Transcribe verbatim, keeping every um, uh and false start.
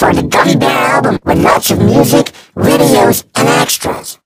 for the Gummy Bear album with lots of music, videos, and extras.